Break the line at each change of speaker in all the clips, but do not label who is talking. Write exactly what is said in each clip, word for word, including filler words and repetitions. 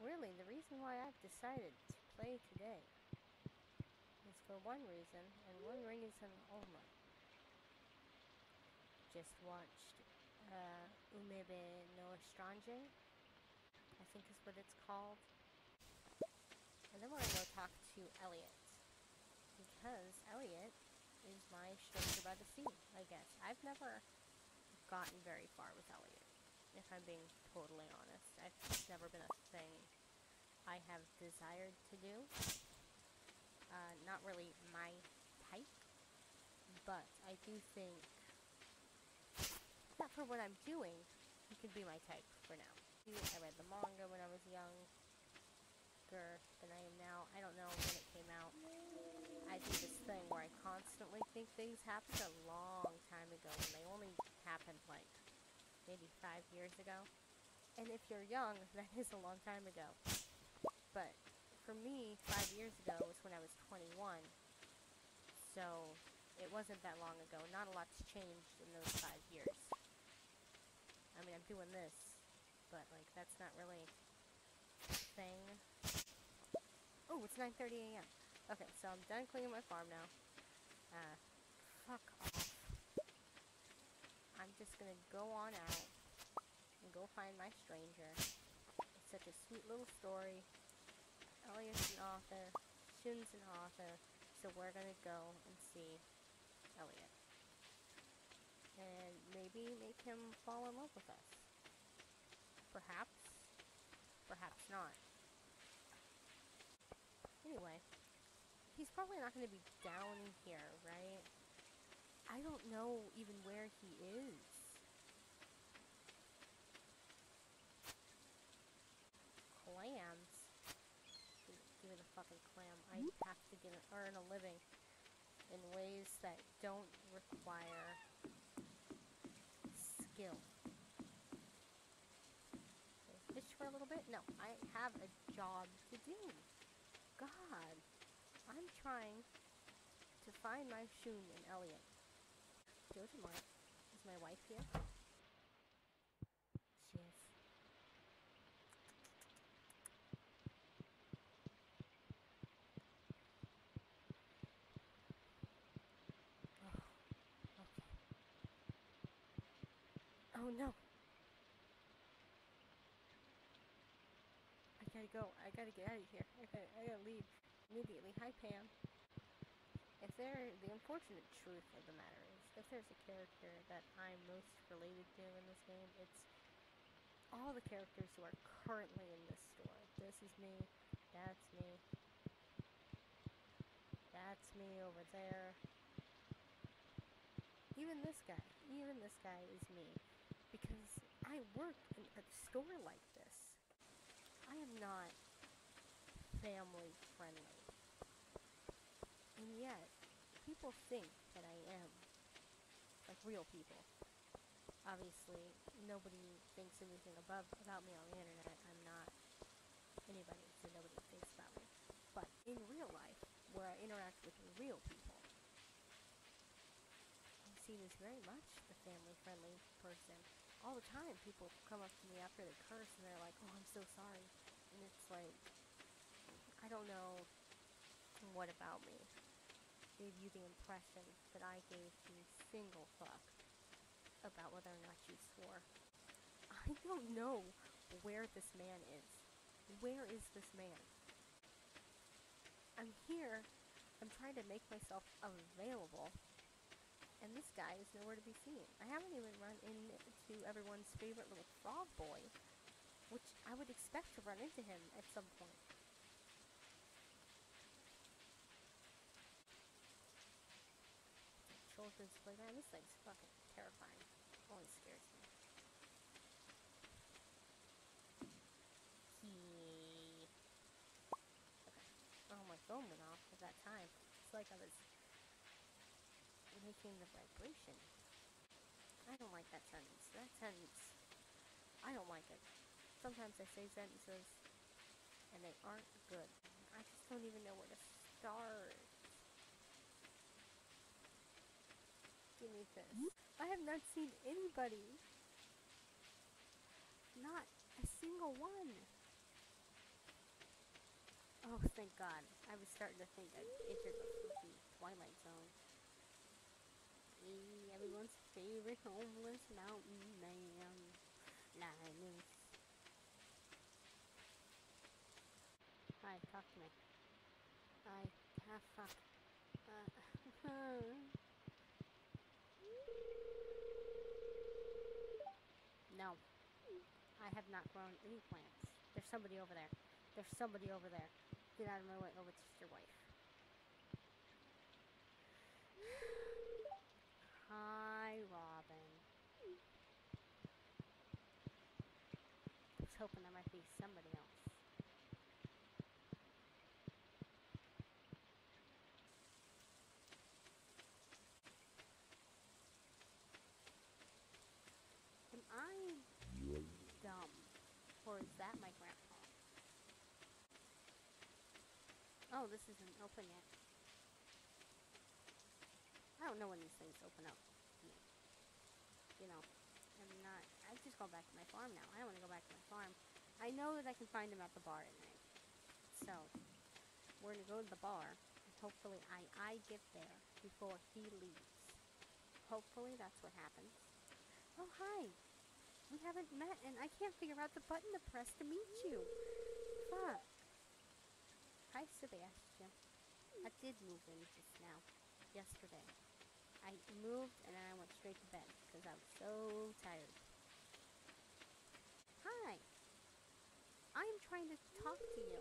really, the reason why I've decided to play today is for one reason, and one reason only. Just watched uh, Umibe no Estranger, I think is what it's called. And then we're gonna go talk to Elliot. Because Elliot is my stranger by the sea, I guess. I've never gotten very far with Elliot, if I'm being totally honest. It's never been a thing I have desired to do. Uh, not really my type, but I do think that for what I'm doing, he could be my type for now. I read the manga when I was younger than I am now. I don't know when it came out. I do this thing where I constantly think things happened a long time ago when they only happened like maybe five years ago. And if you're young, that is a long time ago. But for me, five years ago was when I was twenty-one. So it wasn't that long ago. Not a lot's changed in those five years. I mean, I'm doing this, but like that's not really a thing. Oh, it's nine thirty a m Okay, so I'm done cleaning my farm now. Uh, fuck off. I'm just gonna go on out and go find my stranger. It's such a sweet little story. Elliot's an author. Shun's an author. So we're gonna go and see Elliot. And maybe make him fall in love with us. Perhaps. Perhaps not. Anyway, he's probably not going to be down here, right? I don't know even where he is. Clams? Give, give me the fucking clam. I have to get a, earn a living in ways that don't require skill. Okay, fish for a little bit? No, I have a job to do. God, I'm trying to find my Shun and Elliot. Jojo Mark, is my wife here? She is. Oh, okay. Oh no. I gotta go. I gotta get out of here. I gotta, I gotta leave immediately. Hi, Pam. If there, the unfortunate truth of the matter is, if there's a character that I'm most related to in this game, it's all the characters who are currently in this store. This is me. That's me. That's me over there. Even this guy. Even this guy is me. Because I work in a store like this. I am not family friendly. And yet, people think that I am. Like real people. Obviously, nobody thinks anything above about me on the internet. I'm not anybody, so nobody thinks about me. But in real life, where I interact with real people, I'm seen as very much the family-friendly person. All the time, people come up to me after they curse and they're like, oh, I'm so sorry. And it's like, I don't know what about me gave you the impression that I gave a single fuck about whether or not you swore. I don't know where this man is. Where is this man? I'm here. I'm trying to make myself available. And this guy is nowhere to be seen. I haven't even run into everyone's favorite little frog boy, which I would expect to run into him at some point. Children's playground. This thing's fucking terrifying. Always scares me. He. Okay. Oh, my phone went off at that time. It's like I was making the vibration. I don't like that sentence. That sentence. I don't like it. Sometimes I say sentences and they aren't good. I just don't even know where to start. Give me this. I have not seen anybody. Not a single one. Oh, thank God. I was starting to think I entered the freaking Twilight Zone. Hey, everyone's favorite homeless mountain man. Linus. Hi, talk to me. Hi. Ah, fuck. Uh, no. I have not grown any plants. There's somebody over there. There's somebody over there. Get out of my way. Oh, it's just your wife. Hi, Robin. I was hoping there might be somebody else. Am I dumb? Or is that my grandpa? Oh, this isn't open yet. I don't know when these things open up. You know, I'm not... I just go back to my farm now. I don't want to go back to my farm. I know that I can find him at the bar at night. So, we're going to go to the bar. And hopefully I, I get there before he leaves. Hopefully that's what happens. Oh, hi. We haven't met and I can't figure out the button to press to meet you. Fuck. Hi, Sebastian. I did move in just now. Yesterday. I moved and then I went straight to bed because I was so tired. Hi. I'm trying to talk to you.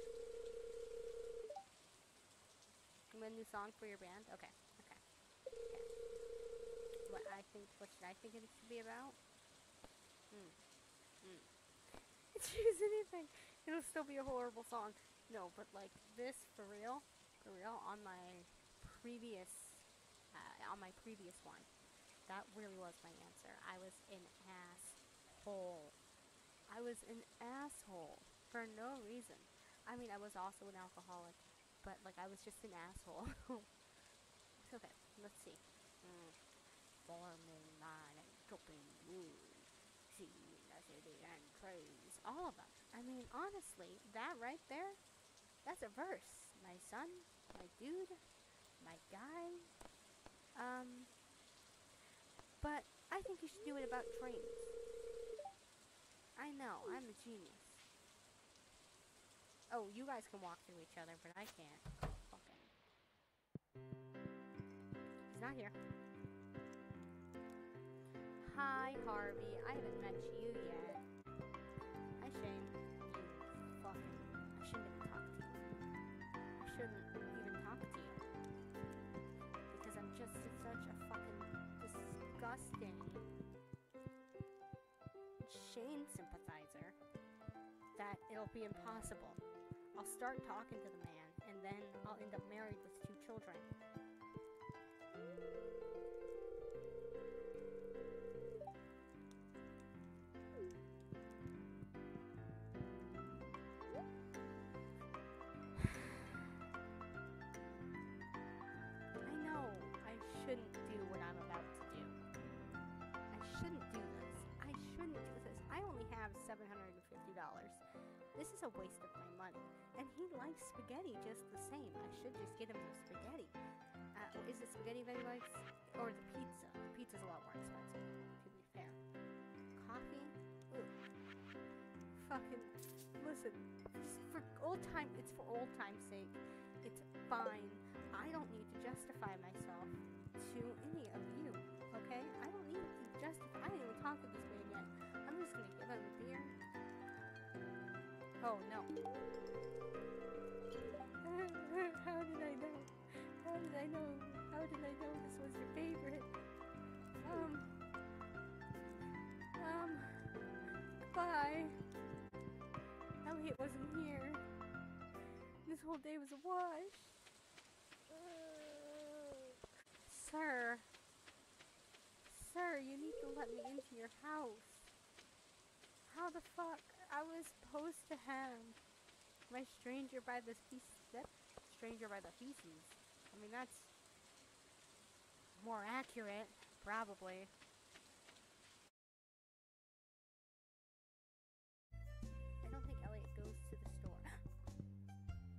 You want a new song for your band? Okay. Okay. Okay. What I think, what should I think it should be about? Hmm. Hmm. Choose anything. It'll still be a horrible song. No, but like this for real, for real, on my previous, uh, on my previous one, that really was my answer. I was an asshole. I was an asshole for no reason. I mean, I was also an alcoholic, but like I was just an asshole. Okay, let's see. Mm. Forming mine and dropping moon. See, and praise. All of them. I mean, honestly, that right there, that's a verse. My son, my dude, my guy. Um, but I think you should do it about trains. I know, I'm a genius. Oh, you guys can walk through each other, but I can't. Fucking. He's not here. Hi, Harvey. I haven't met you yet. Hi, Shane. You fucking... I shouldn't even talk to you. I shouldn't even talk to you. Because I'm just such a fucking disgusting Shane sympathizer that it'll be impossible. I'll start talking to the man, and then I'll end up married with two children. I know I shouldn't do what I'm about to do. I shouldn't do this. I shouldn't do this. I only have seven hundred fifty dollars. This is a waste of my money. And he likes spaghetti just the same. I should just get him the spaghetti. Uh, is it spaghetti that he likes? Or the pizza? The pizza's a lot more expensive, to be fair. Coffee? Ugh. Fucking, listen, for old time, it's for old time's sake. It's fine. I don't need to justify myself to any of you, okay? I don't need to justify, I didn't even talk to this man yet. I'm just gonna give him a beer. Oh, no. How did I know? How did I know? How did I know this was your favorite? Um. Um. Goodbye. Elliot wasn't here. This whole day was a wash. Uh, sir. Sir, you need to let me into your house. How the fuck? I was supposed to have my stranger by the feces. That stranger by the feces. I mean, that's more accurate, probably. I don't think Elliot goes to the store.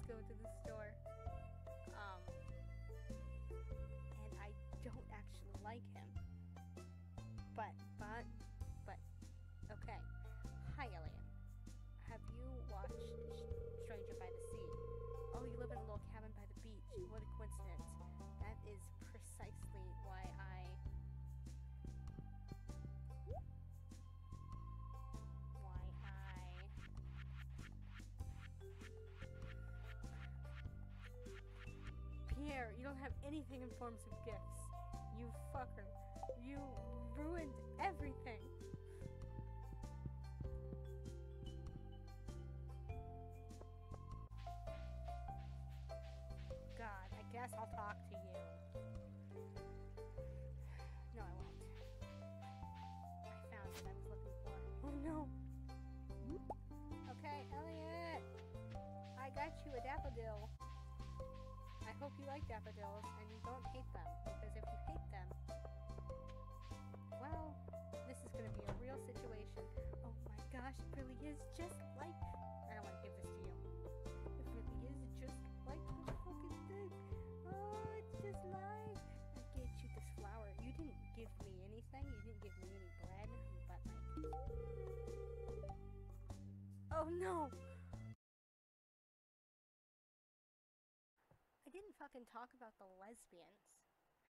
go to the store. Um, and I don't actually like him. But, but, but, okay. Hi, Alien. Have you watched Stranger by the Sea? Oh, you live in a little cabin by the beach. What a coincidence. That is precisely why I... Why I... Pierre, you don't have anything in forms of gifts. You fucker. You ruined everything. God, I guess I'll talk to you. No, I won't. I found what I was looking for. Oh no! Okay, Elliot! I got you a daffodil. I hope you like daffodils and you don't hate them, because if you hate them, well, this is gonna be a real situation. Oh my gosh, it really is just like... I don't want to give this to you. It really is just like the fucking thing. Oh, it's just like... I gave you this flower. You didn't give me anything. You didn't give me any bread, but like... Oh no! I didn't fucking talk about the lesbians.